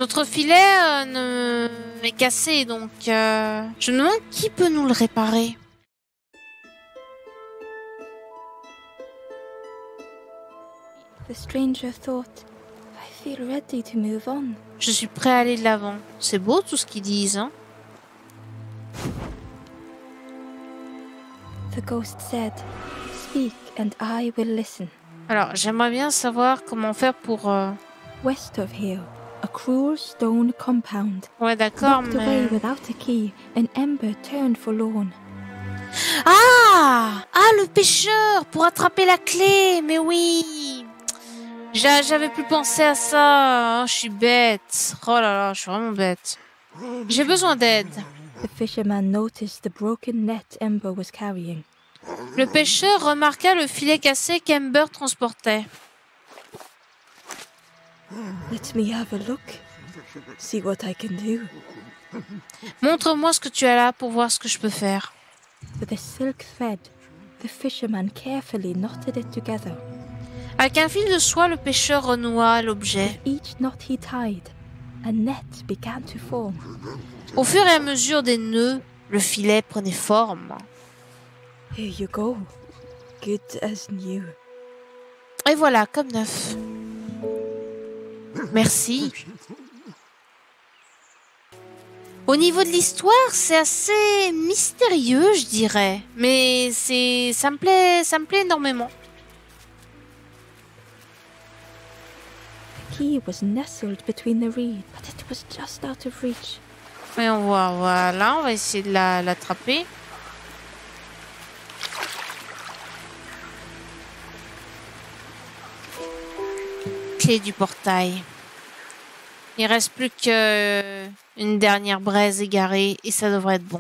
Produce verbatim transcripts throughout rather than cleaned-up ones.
Notre filet euh, ne... est cassé, donc euh, je me demande qui peut nous le réparer. The stranger thought, I feel ready to move on. Je suis prêt à aller de l'avant. C'est beau tout ce qu'ils disent, hein. The ghost said, speak and I will listen. Alors, j'aimerais bien savoir comment faire pour... Euh... West of here, a cruel stone compound. Ouais, d'accord, Locked mais... away without a key, an ember turned forlorn. Ah! Ah, le pêcheur! Pour attraper la clé! Mais oui! J'a- J'avais plus pensé à ça. Oh, je suis bête. Oh là là, je suis vraiment bête. J'ai besoin d'aide. The fisherman noticed the broken net Ember was carrying. Le pêcheur remarqua le filet cassé qu'Ember transportait. Let me have a look. See what I can do. Montre-moi ce que tu as là pour voir ce que je peux faire. With a silk thread, the fisherman carefully knotted it together. Avec un fil de soie, le pêcheur renoua l'objet. With each knot he tied, a net began to form. Au fur et à mesure des nœuds, le filet prenait forme. Here you go. Good as new. Et voilà, comme neuf. Merci. Au niveau de l'histoire, c'est assez mystérieux, je dirais. Mais c'est, ça me plaît, ça me plaît énormément. The key was nestled between the reeds, but it was just out of reach. Et on voit, voilà, on va essayer de la, l'attraper. Clé du portail. Il reste plus que une dernière braise égarée et ça devrait être bon.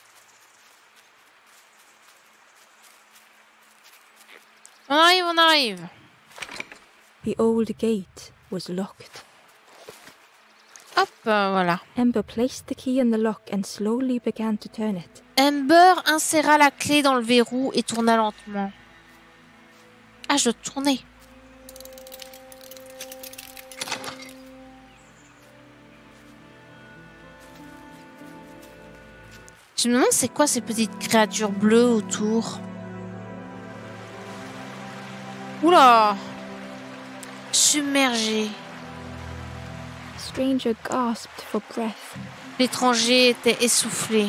On arrive, on arrive. The old gate was locked. Hop, euh, voilà. Ember placed the key in the lock and slowly began to turn it. Ember inséra la clé dans le verrou et tourna lentement. Ah, je dois tourner. Je me demande c'est quoi ces petites créatures bleues autour. Oula! Submergé. The stranger gasped for breath. L'étranger était essoufflé.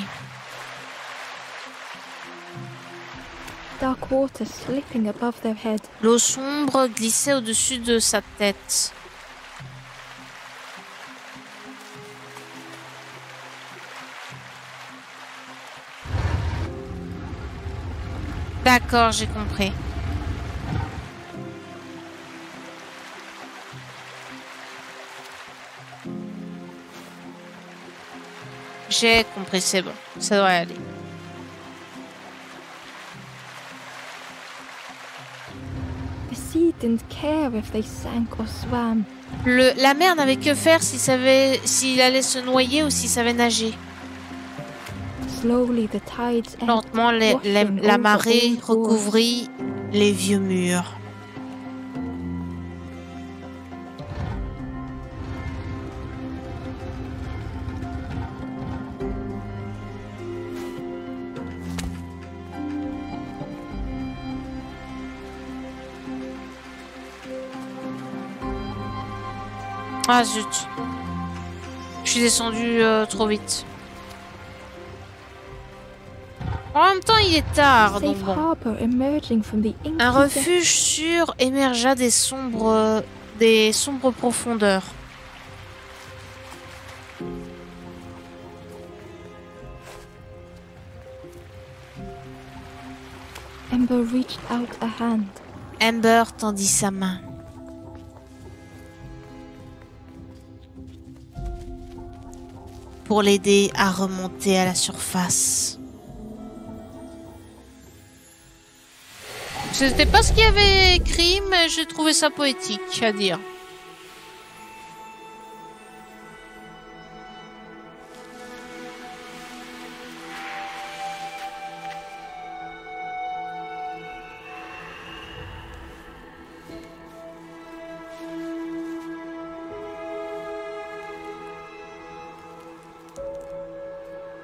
Dark water slipping above their head. L'eau sombre glissait au-dessus de sa tête. D'accord, j'ai compris. J'ai compris, c'est bon. Ça devrait aller. The sea didn't care if they sank or swam. Le, la mer n'avait que faire s'il savait s'il allait se noyer ou s'il savait nager. Slowly the tides ebbed, Lentement, les- les- washing la over marée old walls. recouvrit les vieux murs. Ah zut. Je suis descendu euh, trop vite. En même temps, il est tard, donc Safe bon. harbor emerging from the inky Un depths. refuge sûr émergea des sombres, des sombres profondeurs. Ember reached out a hand. Ember tendit sa main. Pour l'aider à remonter à la surface. C'était pas ce qu'il y avait écrit, mais j'ai trouvé ça poétique à dire.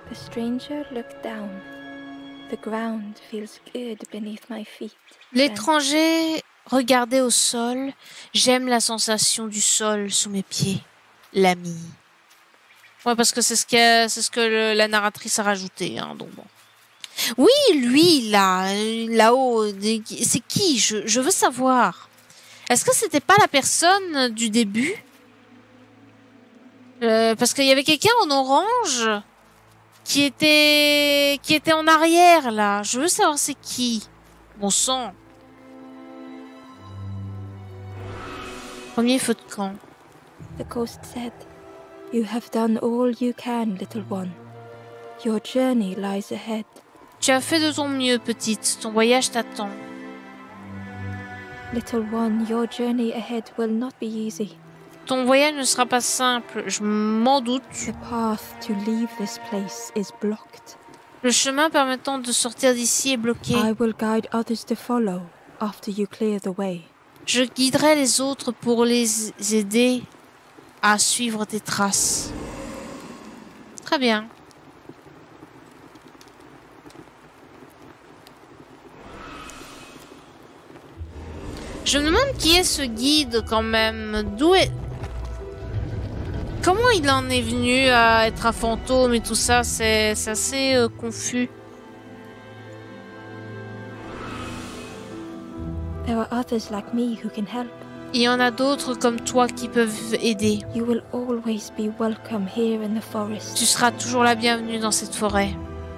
The stranger looked down. The ground feels good beneath my feet. L'étranger regardait au sol. J'aime la sensation du sol sous mes pieds. L'ami. Ouais, parce que c'est ce que, c'est ce que le, la narratrice a rajouté. Hein, donc bon. Oui, lui, là, là-haut, c'est qui? je, je veux savoir. Est-ce que c'était pas la personne du début? euh, Parce qu'il y avait quelqu'un en orange qui était qui était en arrière, là. Je veux savoir c'est qui. Bon sang. Premier feu de camp. The ghost said, "You have done all you can, little one. Your journey lies ahead." Tu as fait de ton mieux, petite. Ton voyage t'attend. Little one, your journey ahead will not be easy. Ton voyage ne sera pas simple, je m'en doute. The path to leave this place is blocked. Le chemin permettant de sortir d'ici est bloqué. I will guide others to follow after you clear the way. Je guiderai les autres pour les aider à suivre tes traces. Très bien. Je me demande qui est ce guide quand même. D'où est... Comment il en est venu à être un fantôme et tout ça? C'est assez euh, confus. There are others like me who can help. Il y en a d'autres comme toi qui peuvent aider. You will always be welcome here in the forest. Tu seras toujours la bienvenue dans cette forêt.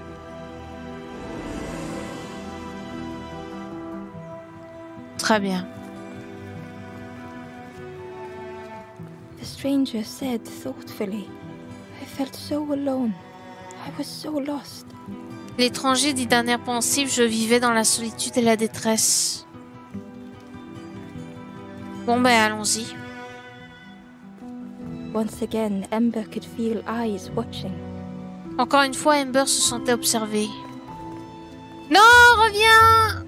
Très bien. The stranger said thoughtfully, "I felt so alone. I was so lost." L'étranger dit d'un air pensif, je vivais dans la solitude et la détresse. Bon ben allons-y. Once again, Ember could feel eyes watching. Encore une fois, Ember se sentait observée. Non, reviens!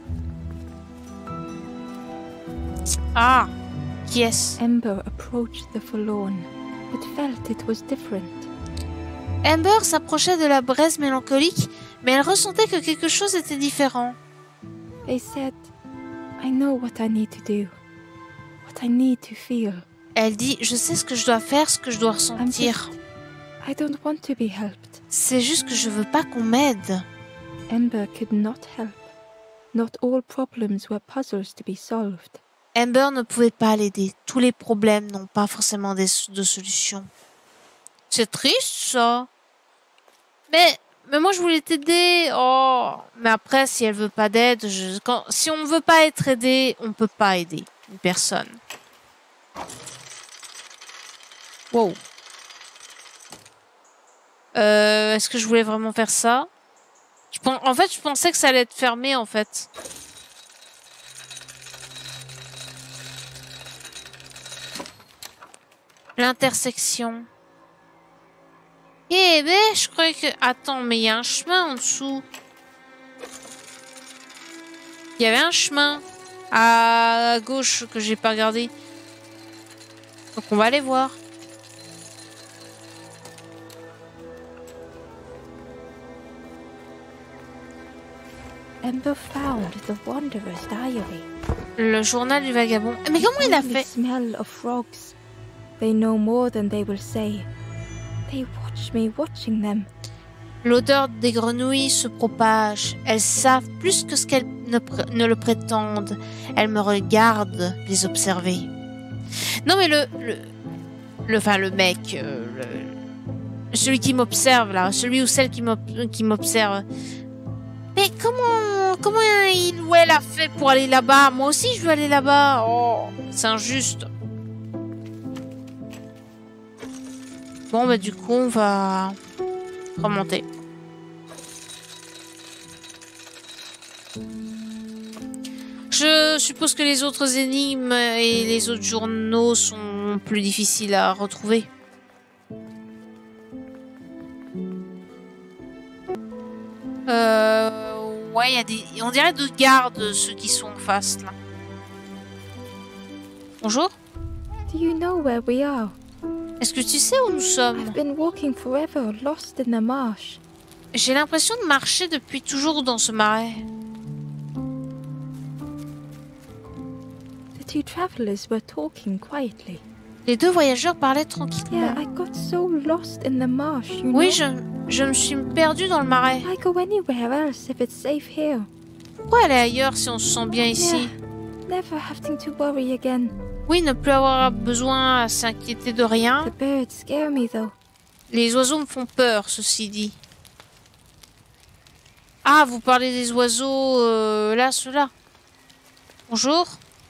Ah, qui est-ce? Ember approached the forlorn, but felt it was different. Ember s'approchait de la braise mélancolique, mais elle ressentait que quelque chose était différent. They said, "I know what I need to do, what I need to feel." Elle dit, je sais ce que je dois faire, ce que je dois ressentir. Just, I don't want to be helped. C'est juste que je veux pas qu'on m'aide. Ember could not help. Not all problems were puzzles to be solved. Ember ne pouvait pas l'aider. Tous les problèmes n'ont pas forcément des, de solution. C'est triste, ça. Mais, mais moi, je voulais t'aider. Oh. Mais après, si elle veut pas d'aide, je... Quand... si on ne veut pas être aidé, on peut pas aider une personne. Wow. Euh, Est-ce que je voulais vraiment faire ça? je pens... En fait, je pensais que ça allait être fermé, en fait. L'intersection. Eh ben, je croyais que... Attends, mais il y a un chemin en dessous. Il y avait un chemin à gauche que j'ai pas regardé. Donc on va aller voir. Ember found the Wanderer's diary. Le journal du vagabond. Mais comment il a fait? Smell of frogs. They know more than they will say. They watch me watching them. L'odeur des grenouilles se propage. Elles savent plus que ce qu'elles ne, ne le prétendent. Elles me regardent les observer. Non mais le... le, le enfin le mec... Euh, le, celui qui m'observe là. Celui ou celle qui m'observe. Mais comment... Comment il ou elle a fait pour aller là-bas? Moi aussi je veux aller là-bas. Oh, c'est injuste. Bon bah du coup on va remonter. Je suppose que les autres énigmes et les autres journaux sont plus difficiles à retrouver. Euh, ouais, il y a des... On dirait de garde ceux qui sont en face là. Bonjour. Do you know where we are? Est-ce que tu sais où nous sommes? I've been walking forever, lost in the marsh. J'ai l'impression de marcher depuis toujours dans ce marais. The two travelers were talking quietly. Les deux voyageurs parlaient tranquillement. Yeah, I got so lost in the marsh, you Oui, know. je, je me suis perdue dans le marais. I go anywhere else if it's safe here. Pourquoi aller ailleurs si on se sent bien ici? Yeah, never having to worry again. Oui, ne plus avoir besoin à s'inquiéter de rien. The birds scare me though. Les oiseaux me font peur, ceci dit. Ah, vous parlez des oiseaux, euh, là, ceux-là. Bonjour.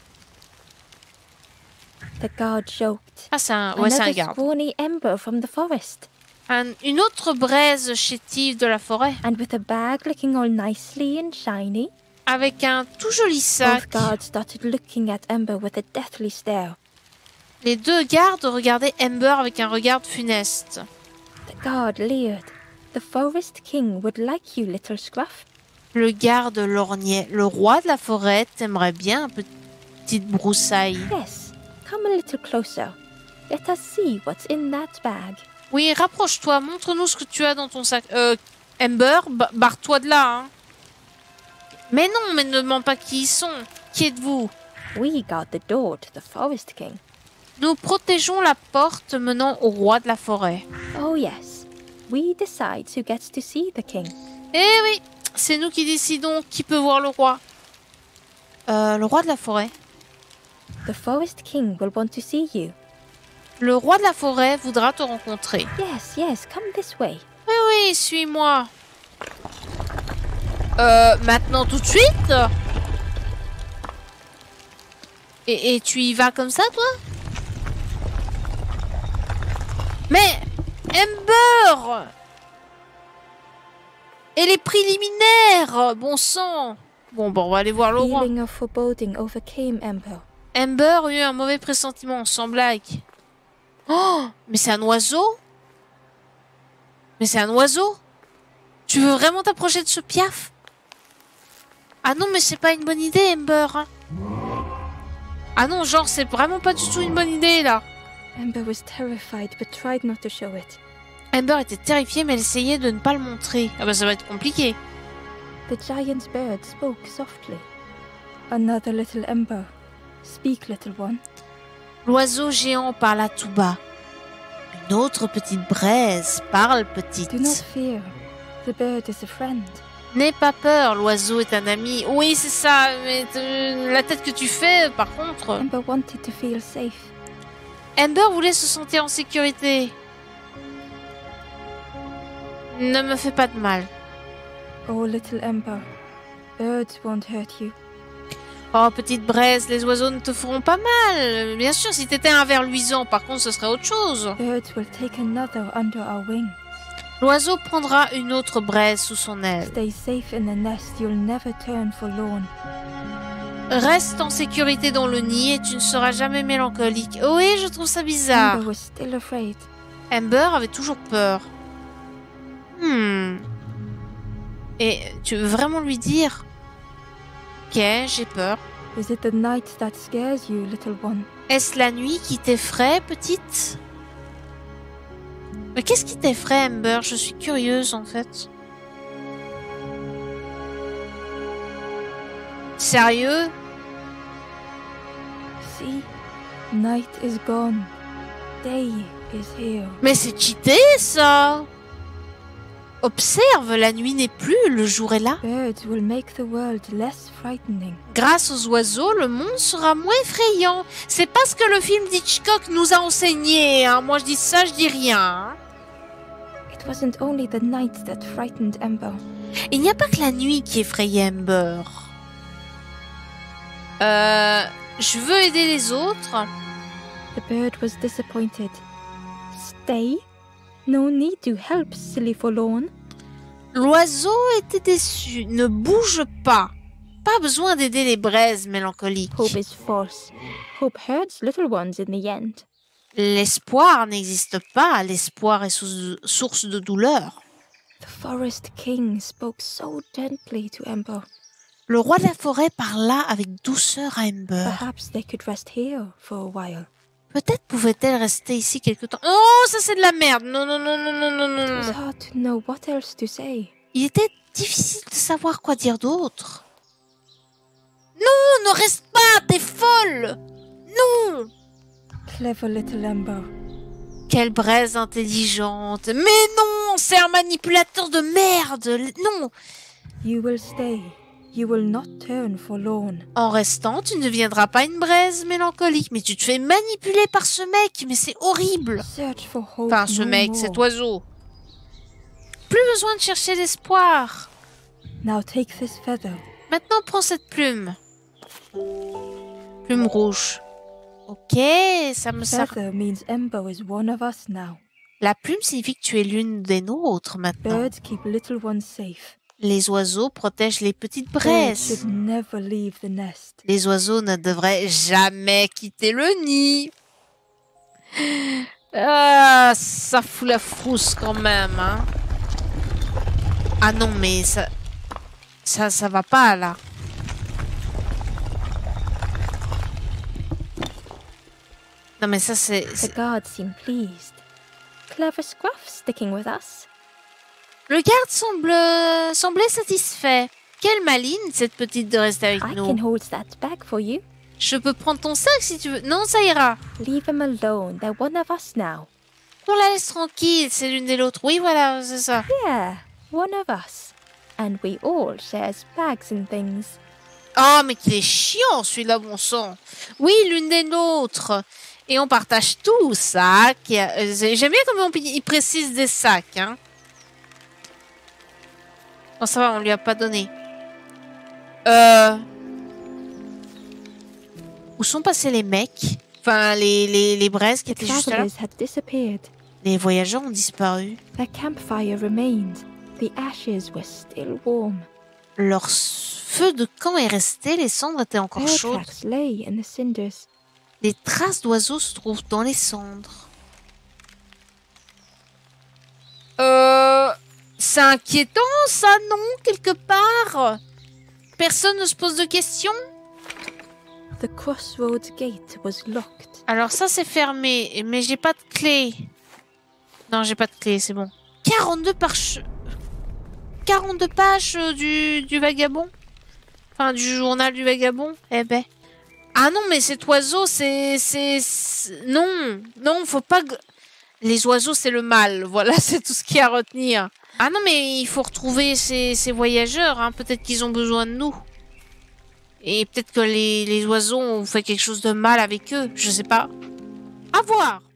The guard joked. Ah, c'est un, ouais, c'est un Another garde. scrawny ember from the forest. Un- une autre braise chétive de la forêt, And with a bag looking all nicely and shiny, avec un tout joli sac. both guards started looking at Ember with a deathly stare. Les deux gardes regardaient Ember avec un regard funeste. The guard leered. The forest king would like you, little scruff. Le garde lorgnait. Le roi de la forêt t'aimerait bien, petite broussaille. Yes, come a little closer. Let us see what's in that bag. Oui, rapproche-toi, montre-nous ce que tu as dans ton sac. Euh, Ember, ba- barre-toi de là, hein. Mais non, mais ne demande pas qui ils sont. Qui êtes-vous? We guard the door to the forest king. Nous protégeons la porte menant au roi de la forêt. Oh yes, we decide who gets to see the king. Eh oui, c'est nous qui décidons qui peut voir le roi. Euh, le roi de la forêt. The forest king will want to see you. Le roi de la forêt voudra te rencontrer. Yes, yes, come this way. Oui, oui, suis-moi. Euh, maintenant tout de suite? Et, et tu y vas comme ça, toi? Mais, Ember! Et les préliminaires, bon sang! Bon, bon, on va aller voir le roi. Feeling of foreboding overcame Ember. Ember eut un mauvais pressentiment, sans blague. Oh, mais c'est un oiseau? Mais c'est un oiseau? Tu veux vraiment t'approcher de ce piaf? Ah non, mais c'est pas une bonne idée, Ember. Hein. Ah non, genre, c'est vraiment pas du tout une bonne idée, là. Ember was terrified but tried not to show it. Ember était terrifiée, mais elle essayait de ne pas le montrer. Ah bah ça va être compliqué. The giant bird spoke softly. Another little Ember. Speak, little one. L'oiseau géant parla tout bas. Une autre petite braise parle petite. Do not fear. The bird is a friend. N'aie pas peur, l'oiseau est un ami. Oui, c'est ça, mais euh, la tête que tu fais, par contre... Ember wanted to feel safe. Ember voulait se sentir en sécurité. Ne me fais pas de mal. Oh, little Ember. Birds won't hurt you. Oh, petite braise, les oiseaux ne te feront pas mal. Bien sûr, si t'étais un ver luisant, par contre, ce serait autre chose. Birds will take another under our wing. L'oiseau prendra une autre braise sous son aile. Stay safe in the nest. You'll never turn forlorn. Reste en sécurité dans le nid et tu ne seras jamais mélancolique. Oui, je trouve ça bizarre. Ember was still afraid. Ember avait toujours peur. Hmm. Et tu veux vraiment lui dire? Ok, j'ai peur. Is it the night that scares you, little one? Est-ce la nuit qui t'effraie, petite? Mais qu'est-ce qui t'effraie, Ember? Je suis curieuse, en fait. Sérieux? See? Night is gone. Day is here. Mais c'est cheaté, ça! Observe, la nuit n'est plus, le jour est là. Birds will make the world less frightening. Grâce aux oiseaux, le monde sera moins effrayant. C'est pas ce que le film d'Hitchcock nous a enseigné. Hein. Moi, je dis ça, je dis rien. Hein. It wasn't only the night that frightened Ember. Il n'y a pas que la nuit qui effrayait Ember. Euh, je veux aider les autres. The bird was disappointed. Stay? No need to help, silly forlorn. L'oiseau était déçu. Ne bouge pas. Pas besoin d'aider les braises mélancoliques. Hope is false. Hope hurts little ones in the end. L'espoir n'existe pas. L'espoir est sous- source de douleur. The forest king spoke so gently to Ember. Le roi de la forêt parla avec douceur à Ember. Perhaps they could rest here for a while. Peut-être pouvait-elle rester ici quelque temps. Oh, ça c'est de la merde. Non, non, non, non, non, non, non. It was hard to know what else to say. Il était difficile de savoir quoi dire d'autre. Non, ne reste pas, t'es folle. Non. Clever little Ember. Quelle braise intelligente. Mais non, c'est un manipulateur de merde. Non. You will stay. You will not turn forlorn. En restant, tu ne deviendras pas une braise mélancolique. Mais tu te fais manipuler par ce mec. Mais c'est horrible. Search for hope. Enfin, ce no mec, more. cet oiseau. Plus besoin de chercher l'espoir. Now take this feather. Maintenant, prends cette plume. Plume rouge. Ok, ça me sert. Feather means Ember is one of us now. La plume signifie que tu es l'une des nôtres maintenant. Birds keep little ones safe. Les oiseaux protègent les petites Birds braises. should never leave the nest. Les oiseaux ne devraient jamais quitter le nid. Ah, ça fout la frousse quand même, hein. Ah non, mais ça... Ça, ça va pas, là. Non, mais ça, c'est... The c'est- guards seem pleased. Clever Scruff sticking with us. Le garde semble... semblait satisfait. Quelle maligne, cette petite, de rester avec I nous. can hold that bag for you. Je peux prendre ton sac si tu veux. Non, ça ira. Leave them alone. They're one of us now. On la laisse tranquille, c'est l'une et l'autre. Oui, voilà, c'est ça. Yeah, one of us. And we all shares bags and things. Oh, mais qu'il est chiant, celui-là, bon sang. Oui, l'une des nôtres. Et on partage tout, sac. Euh, J'aime bien comment on- il précise des sacs, hein. Bon, ça va, on lui a pas donné. Euh... Où sont passés les mecs? Enfin, les, les, les braises qui The étaient juste là. travelers had disappeared. Les voyageurs ont disparu. Their campfire remained. The ashes were still warm. Leur s- feu de camp est resté, les cendres étaient encore Bear chaudes. tracks lay in the cinders. Des traces d'oiseaux se trouvent dans les cendres. Euh... C'est inquiétant, ça, non? Quelque part? Personne ne se pose de questions? The crossroads gate was locked. Alors ça, c'est fermé, mais j'ai pas de clé. Non, j'ai pas de clé, c'est bon. quarante-deux pages... quarante-deux pages euh, du, du vagabond? Enfin, du journal du vagabond? Eh ben... Ah non, mais cet oiseau, c'est... c'est... c'est- Non, non, faut pas... que- Les oiseaux, c'est le mal. Voilà, c'est tout ce qu'il y a à retenir. Ah non, mais il faut retrouver ces, ces voyageurs. Hein. Peut-être qu'ils ont besoin de nous. Et peut-être que les, les oiseaux ont fait quelque chose de mal avec eux. Je sais pas. À voir.